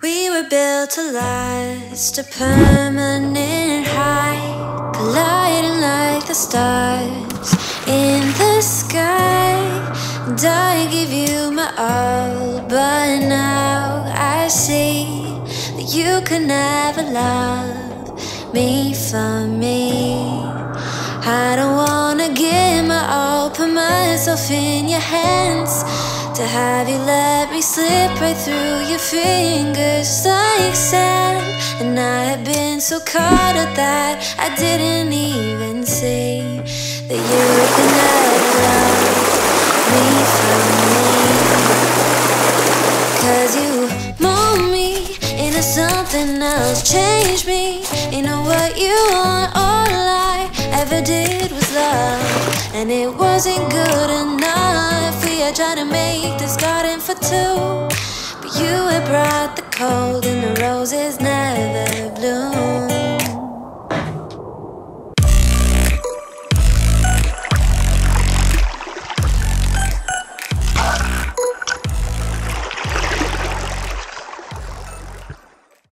We were built to last, a permanent high, colliding like the stars in the sky. And I give you my all, but now I see that you could never love me for me. I don't wanna give my all, put myself in your hands, to have you let me slip right through your fingers like sand. And I have been so caught up that I didn't even see that you could never love me from me. 'Cause you mold me into something else, change me into what you want. All I ever did was love, and it wasn't good enough. We had tried to make this garden for two, but you had brought the cold and the roses never bloom.